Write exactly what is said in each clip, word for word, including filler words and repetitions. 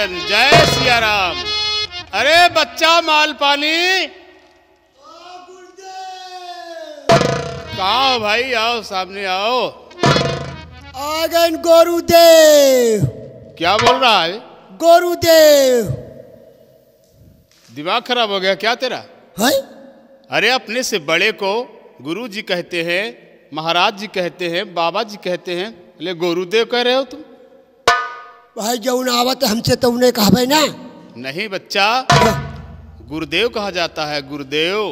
मुंडन। जय सिया राम। अरे बच्चा माल पानी कहाँ हो भाई? आओ सामने आओ। आ गए गुरुदेव। क्या बोल रहा है? गुरुदेव। दिमाग खराब हो गया क्या तेरा? है? अरे अपने से बड़े को गुरु जी कहते हैं, महाराज जी कहते हैं, बाबा जी कहते हैं, ले गुरुदेव कह रहे हो तुम? भाई जौन आवत हमसे तो उन्हें कहबे ना। नहीं बच्चा, गुरुदेव कहा जाता है। गुरुदेव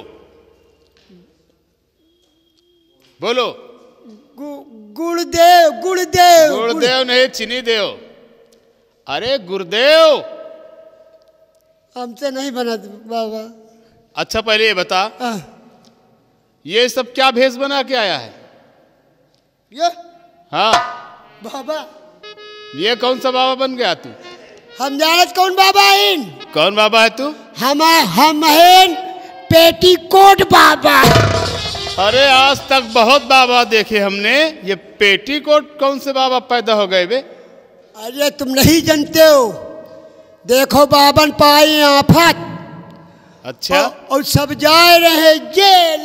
बोलो। गु, गुरुदेव गुरुदेव गुरुदेव नहीं, चीनी देव। अरे गुरुदेव हमसे नहीं बना बाबा। अच्छा पहले ये बता, आ, ये सब क्या भेष बना के आया है? ये हाँ बाबा, ये कौन सा बाबा बन गया तू? हम जानत कौन बाबा इन? कौन बाबा है तू? हम हम हैं पेटीकोट बाबा। अरे आज तक बहुत बाबा देखे हमने, ये पेटीकोट कौन से बाबा पैदा हो गए बे? अरे तुम नहीं जानते हो, देखो बाबन पाई आफत। अच्छा और, और सब जा रहे जेल।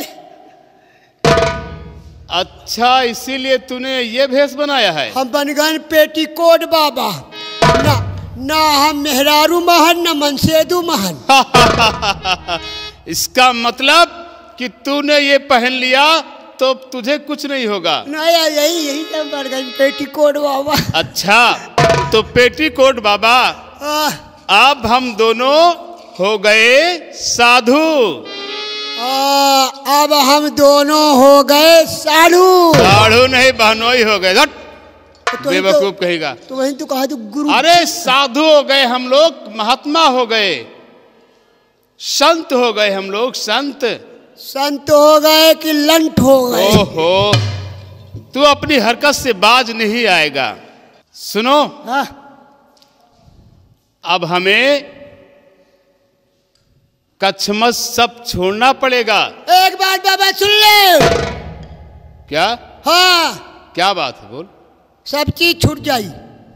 अच्छा इसीलिए तूने ये भेष बनाया है? हम बन गए पेटीकोट बाबा। ना ना हम मेहरारू महन न मनसेदू महन। इसका मतलब कि तूने ये पहन लिया तो तुझे कुछ नहीं होगा। नहीं यही यही सब बन गए पेटीकोट बाबा। अच्छा तो पेटीकोट बाबा, आ, अब हम दोनों हो गए साधु। आ, अब हम दोनों हो गए साधु। साधु नहीं बहनोई हो गए। तो बेवकूफ कहेगा। तो वही तो कहा तो गुरु। अरे साधु हो गए हम लोग, महात्मा हो गए, संत हो गए हम लोग, संत। संत हो गए कि लंठ हो गए? ओहो, तू अपनी हरकत से बाज नहीं आएगा। सुनो, हाँ? अब हमें कछमस सब छोड़ना पड़ेगा। एक बात बाबा सुन ले। क्या? हाँ क्या बात है? बोल। सब चीज छूट जाई।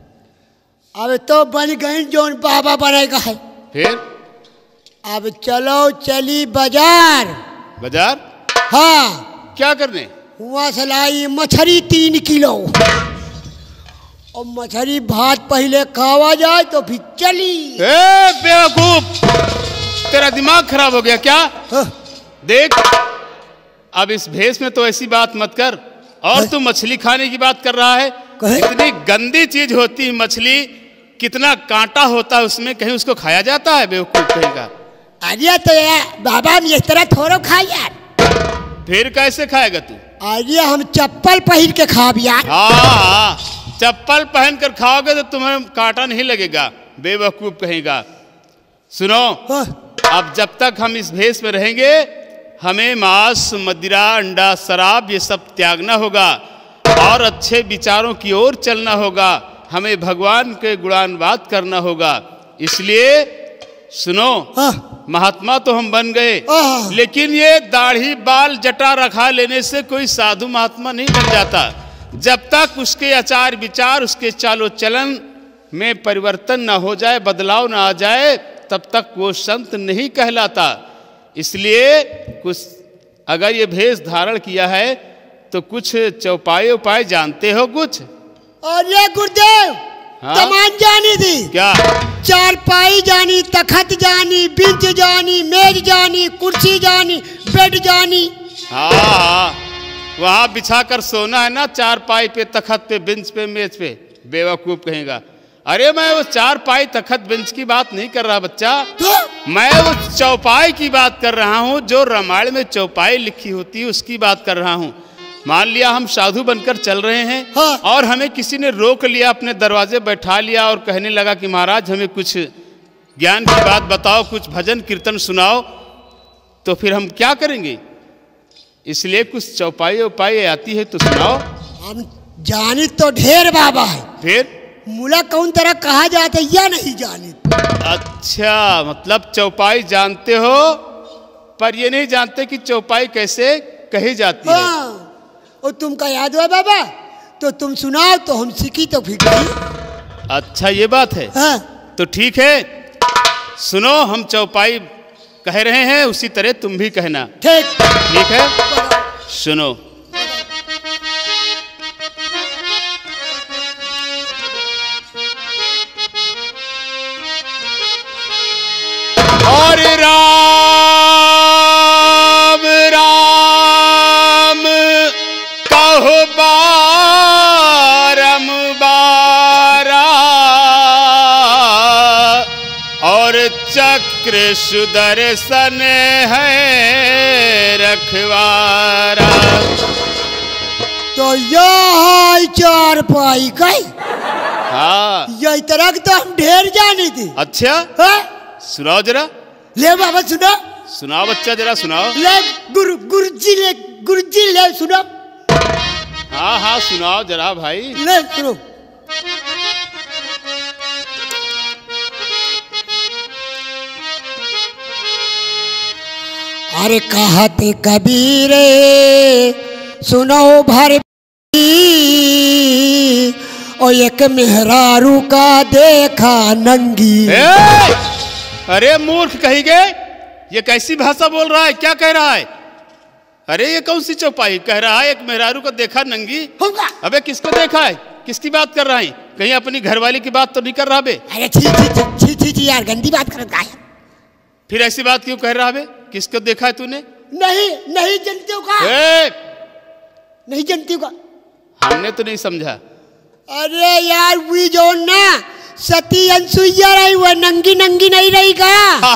अब तो बन गई जोन बाबा बनेगा है। फिर अब चलो चली बाजार। बाजार? हाँ। क्या करने? वहां से लाई मछली तीन किलो। और मछली भात पहले खावा जाए तो फिर चली। ए बेवकूफ, तेरा दिमाग खराब हो गया क्या? हाँ। देख, अब इस भेष में तो ऐसी बात मत कर। और तू मछली खाने की बात कर रहा है। इतनी गंदी चीज होती है मछली, कितना कांटा होता है उसमें, कहीं उसको खाया जाता है? बेवकूफ कहेगा। अरे तो यार बाबा हम इस तरह थोड़ा खा यार। फिर कैसे खाएगा तू? अरे हम चप्पल पहन के खा यार। हाँ हाँ, चप्पल पहन कर खाओगे तो तुम्हें कांटा नहीं लगेगा। बेवकूफ कहेगा। सुनो, हाँ। अब जब तक हम इस भेष में रहेंगे, हमें मांस, मदिरा, अंडा, शराब ये सब त्यागना होगा और अच्छे विचारों की ओर चलना होगा। हमें भगवान के गुणानुवाद करना होगा। इसलिए सुनो, हाँ। महात्मा तो हम बन गए, हाँ। लेकिन ये दाढ़ी बाल जटा रखा लेने से कोई साधु महात्मा नहीं बन जाता। जब तक उसके आचार विचार, उसके चालो चलन में परिवर्तन ना हो जाए, बदलाव ना आ जाए, तब तक वो संत नहीं कहलाता। इसलिए कुछ अगर ये भेष धारण किया है तो कुछ चौपाई उपाय जानते हो कुछ? अरे गुरुदेव, हाँ? तमाम जानी थी। क्या? चार पाई जानी, तखत जानी, बेंच जानी, मेज जानी, कुर्सी जानी, बेड जानी। हाँ हाँ, वहाँ बिछा कर सोना है ना, चार पाई पे, तखत पे, बेंच पे, मेज पे। बेवकूफ कहेगा। अरे मैं वो चार पाई तखत बेंच की बात नहीं कर रहा बच्चा। तो? मैं वो चौपाई की बात कर रहा हूँ, जो रामायण में चौपाई लिखी होती है उसकी बात कर रहा हूँ। मान लिया हम साधु बनकर चल रहे हैं, हाँ। और हमें किसी ने रोक लिया, अपने दरवाजे बैठा लिया और कहने लगा कि महाराज हमें कुछ ज्ञान की बात बताओ, कुछ भजन कीर्तन सुनाओ, तो फिर हम क्या करेंगे? इसलिए कुछ चौपाई उपाई आती है तो सुनाओ। हम जानी तो ढेर बाबा है। फिर मुला कौन तरह कहा जाता या नहीं जानी? अच्छा, मतलब चौपाई जानते हो, पर ये नहीं जानते कि चौपाई कैसे कही जाती है। हाँ। और तुमका याद हुआ बाबा, तो तुम सुनाओ तो हम सीखी तो फिर गई। अच्छा ये बात है। हाँ। तो ठीक है, सुनो, हम चौपाई कह रहे हैं उसी तरह तुम भी कहना। ठीक ठीक है, सुनो। और राम राम कहो बारंबारा, और चक्र सुदर्शन है रखवारा। तो यह चार पाई गई। हाँ, यह तरह तो हम ढेर जानी थी। अच्छा, हाँ? सुनाओ जरा। ले बाबा सुना। सुनाओ बच्चा, जरा सुनाओ। ले गुरु गुरुजी ले गुरुजी ले सुना। हाँ हाँ सुनाओ जरा भाई। ले सुनो। अरे कहते कबीर सुनो भर, और एक मेहरारू का देखा नंगी। ए! अरे मूर्ख कही गए, ये कैसी भाषा बोल रहा है, क्या कह रहा है? अरे ये कौन सी चौपाई कह रहा है? एक मेहरारू को देखा नंगी होगा। अबे किसको देखा है, किसकी बात कर रहा है? कहीं अपनी घरवाली की बात तो नहीं कर रहा बे? अरे छी छी छी छी छी यार, गंदी बात कर रहा है। फिर ऐसी बात क्यों कह रहा बे? किसको देखा है तूने? नहीं नहीं जानते हो का? ए! नहीं जानते हो का? हमने तो नहीं समझा। अरे यार वी जो ना सती अनसुईया रही, वह नंगी नंगी नहीं रहेगा।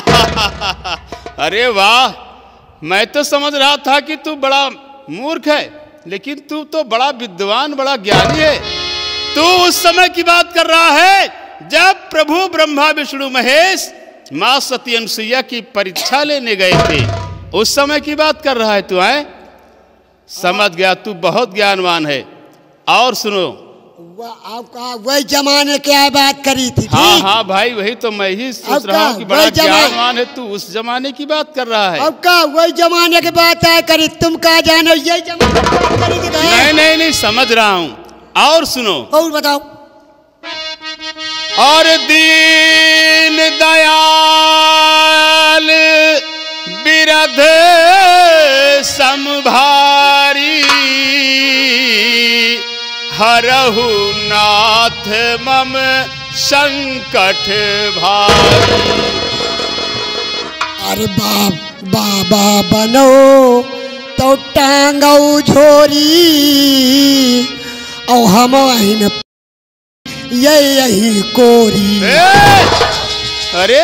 अरे वाह, मैं तो समझ रहा था कि तू बड़ा मूर्ख है, लेकिन तू तो बड़ा विद्वान, बड़ा ज्ञानी है। तू उस समय की बात कर रहा है जब प्रभु ब्रह्मा विष्णु महेश माँ सती अनसुईया की परीक्षा लेने गए थे, उस समय की बात कर रहा है तू। है समझ गया, तू बहुत ज्ञानवान है। और सुनो, वह आपका वही जमाने क्या बात करी थी? हाँ हाँ भाई, वही तो मैं ही सोच रहा हूँ कि बड़ा ज्ञानवान है तू, उस जमाने की बात कर रहा है। अब का वही जमाने की बात है करी, तुम कहा जानो यही जमाने की बात करी थी? नहीं नहीं नहीं, समझ रहा हूँ। और सुनो, और बताओ। और दीन दयाल बिरध समभारी, हरहु नाथ मम संकट भारी। अरे बाप बाबा बनो तो टांगौ झोरी, और हम अहिन यही यही कोरी। ए! अरे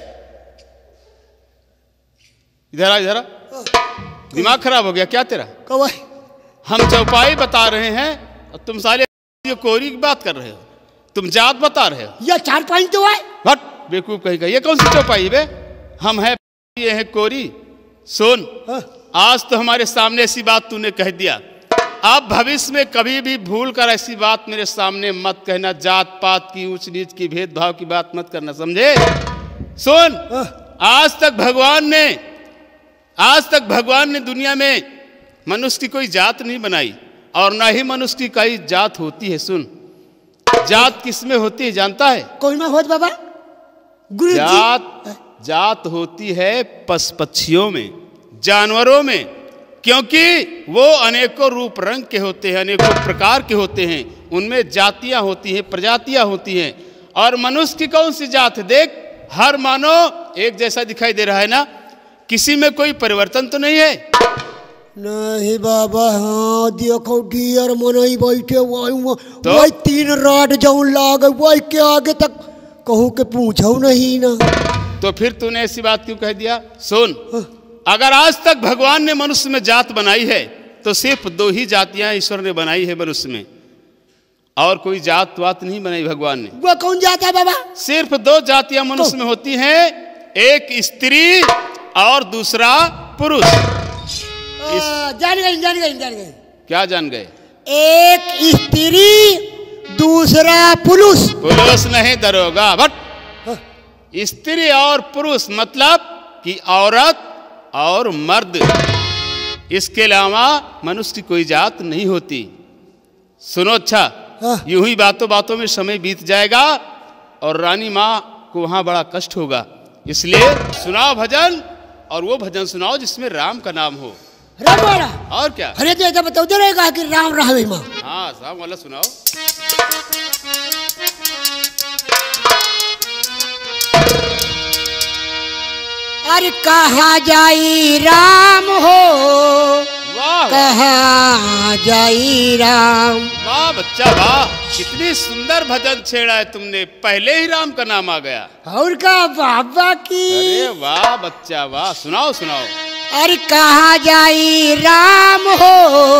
इधर आ, इधर आ। दिमाग खराब हो गया क्या तेरा? कौन? हम चौपाई बता रहे हैं और तुम साले ये कोरी की बात कर रहे हो। तुम जात बता रहे हो। यह चार पाई तो है। हट बेवकूफ कहेगा, ये कौन सी चौपाई बे? हम है ये है कोरी। सुन, आज तो हमारे सामने ऐसी बात तूने कह दिया, अब भविष्य में कभी भी भूल कर ऐसी बात मेरे सामने मत कहना। जात पात की, ऊंच नीच की, भेदभाव की बात मत करना, समझे? सुन, आज तक भगवान ने आज तक भगवान ने दुनिया में मनुष्य की कोई जात नहीं बनाई, और ना ही मनुष्य की कोई जात होती है। सुन, जात किसमें होती है जानता है? कोई में होत बाबा? गुरु जात जात होती है पशु पक्षियों में, जानवरों में, क्योंकि वो अनेकों रूप रंग के होते हैं, अनेकों प्रकार के होते हैं, उनमें जातियां होती हैं, प्रजातियां होती हैं। और मनुष्य की कौन सी जात है? देख, हर मानव एक जैसा दिखाई दे रहा है ना, किसी में कोई परिवर्तन तो नहीं है। नहीं बाबा, हाँ देखो ढियर मनई बैठे वही तो? वही तीन राड जाऊं लाग वही के आगे तक कहूँ के पूछो नहीं ना। तो फिर तूने ऐसी बात क्यों कह दिया? सुन, अगर आज तक भगवान ने मनुष्य में जात बनाई है तो सिर्फ दो ही जातियां ईश्वर ने बनाई है मनुष्य में, और कोई जात वात नहीं बनाई भगवान ने। वो कौन जात है बाबा? सिर्फ दो जातियां मनुष्य में होती हैं, एक स्त्री और दूसरा पुरुष। इस... जान गए जान गए जान गए। क्या जान गए? एक स्त्री दूसरा पुरुष। पुरुष नहीं दरोगा, बट स्त्री और पुरुष मतलब कि औरत और मर्द, इसके अलावा मनुष्य की कोई जात नहीं होती। सुनो अच्छा, यूं ही बातों बातों में समय बीत जाएगा और रानी माँ को वहां बड़ा कष्ट होगा। इसलिए सुनाओ भजन, और वो भजन सुनाओ जिसमें राम का नाम हो। राम वाला? और क्या? अरे तो ऐसा बताओ रहेगा कि राम रहे माँ। हाँ राम वाला सुनाओ। अरे कहाँ जाई राम हो, वाह कहाँ जाई राम। वाह बच्चा वाह, कितनी सुंदर भजन छेड़ा है तुमने, पहले ही राम का नाम आ गया। और का बाबा की। अरे वाह बच्चा वाह, सुनाओ सुनाओ। अरे कहाँ जाई राम हो,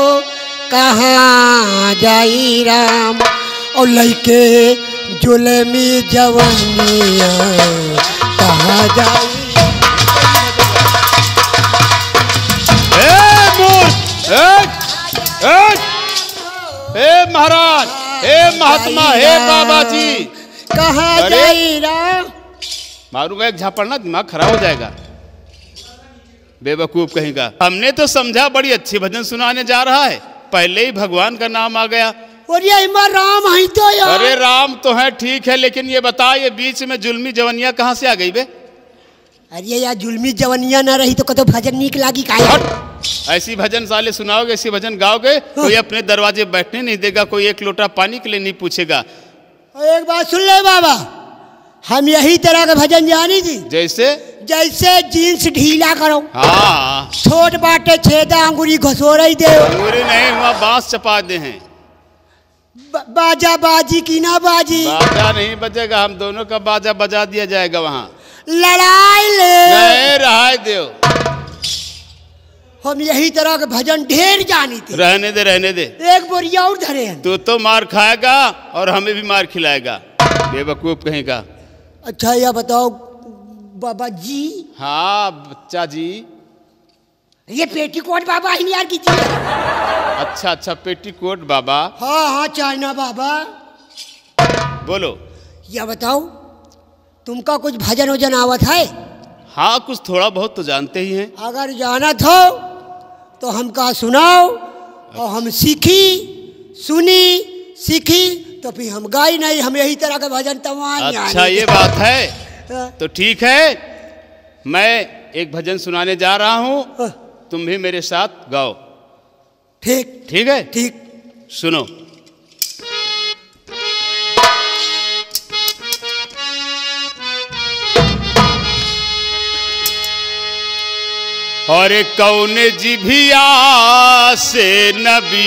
कहाँ जाई राम, और लइके जुलमी जवानिया कहाँ जाई। हे महाराज, हे महात्मा, हे बाबा जी, कहाँ जाई राम। मारूंगा एक झापड़ना, दिमाग खराब हो जाएगा। बेवकूफ कहेगा। हमने तो समझा बड़ी अच्छी भजन सुनाने जा रहा है, पहले ही भगवान का नाम आ गया। और ये राम है तो यार। अरे राम तो है ठीक है, लेकिन ये बता, ये बीच में जुल्मी जवनिया कहाँ से आ गई बे? अरे यार जुल्मी जवनिया ना रही तो कतो भजन नीक लागी का। ऐसी भजन साले सुनाओगे, ऐसी भजन गाओगे, कोई अपने दरवाजे बैठने नहीं देगा, कोई एक लोटा पानी के लिए नहीं पूछेगा। एक बात सुन ले बाबा, हम यही तरह का भजन जानी थी। जैसे? जैसे जींस ढीला करो। हाँ। छोट बाटे छेदा अंगुरी घसोर दे। अंगुरी नहीं हुआ, बांस चपा दे हैं। बाजा बाजी की ना बाजी। बाजा नहीं बजेगा, हम दोनों का बाजा बजा दिया जाएगा वहाँ। लड़ाई ले नहीं रहा देव। हम यही तरह के भजन ढेर जानी थी। रहने दे रहने दे, एक बोरिया और धरे हैं। तू तो मार खाएगा और हमें भी मार खिलाएगा, बेवकूफ कहेगा। अच्छा यह बताओ बाबा जी। हाँ बच्चा जी। ये पेटीकोट बाबा ही नहीं यार कीजिए। अच्छा अच्छा पेटीकोट बाबा। हाँ हाँ चाइना बाबा। बोलो। यह बताओ तुमका कुछ भजन वजन आवत है? हाँ कुछ थोड़ा बहुत तो जानते ही हैं। अगर जानत हो तो हमका सुनाओ, और हम सीखी सुनी सीखी तो फिर हम गाई नहीं, हम यही तरह का भजन तमाम। अच्छा ये बात है, तो ठीक है, मैं एक भजन सुनाने जा रहा हूँ, तुम भी मेरे साथ गाओ। ठीक ठीक है? ठीक। सुनो। और कौन जिभिया से नबी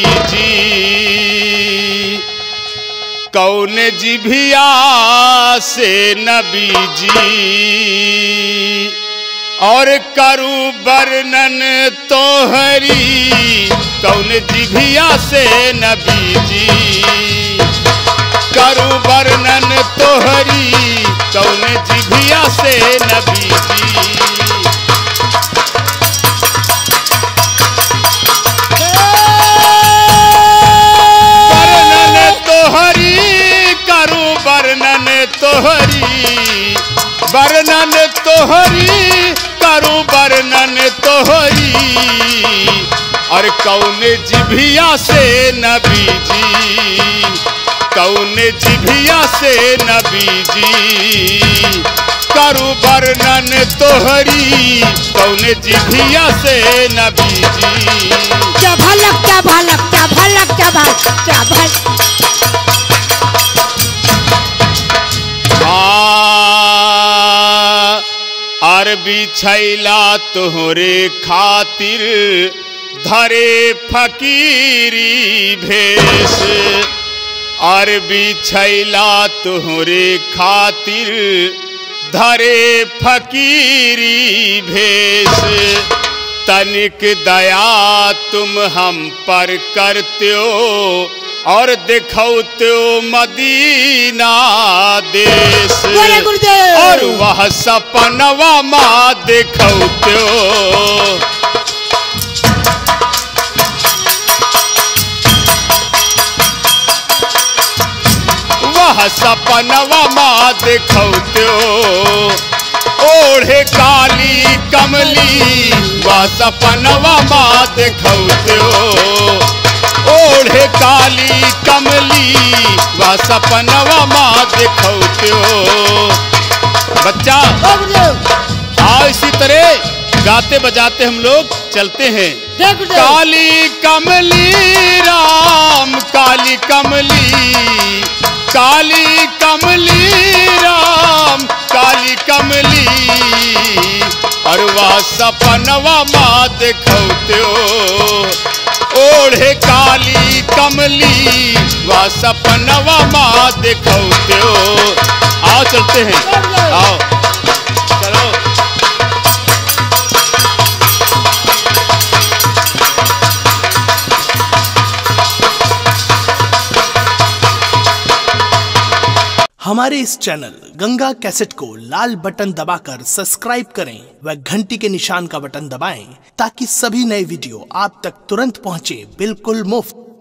जी, कौन जिभिया से नबी जी, और करूं वर्णन तोहरी, कौन जिभिया से नबी जी, करूं वर्णन तोहरी, कौन जिभिया से नबी जी। वर्णन तोहरी, वर्णन तोहरी, करूं वर्णन तोहरी, और कौन जिभिया से नबी जी, कौन जिभिया से नबी जी, करूं वर्णन तोहरी, कौन जिभिया से नबी जी। क्या भलक क्या भलक क्या भलक क्या भलक क्या भलक। अरबी छैला तोहरे खातिर धरे फकीरी भेष, अरबी छैला तोहरे खातिर धरे फकीरी भेष, तनिक दया तुम हम पर करते हो, और दिखौते मदीना देश, और वह सपनवा माँ दिखौते, वह सपनवा माँ दिखौते, ओढ़े काली कमली, वह सपनवा माँ दिखौते, ओढ़े काली कमली, वह सपनवा माँ दिखौते, गाते बजाते हम लोग चलते हैं। जय गुरुदेव। काली कमली राम काली कमली, काली कमली राम काली कमली, और वह सपनवा माँ देखौते ओढ़े काली कमली, वह सपनवा माँ देखौते। आओ चलते हैं, आओ चलो। हमारे इस चैनल गंगा कैसेट को लाल बटन दबाकर सब्सक्राइब करें व घंटी के निशान का बटन दबाएं ताकि सभी नए वीडियो आप तक तुरंत पहुंचे, बिल्कुल मुफ्त।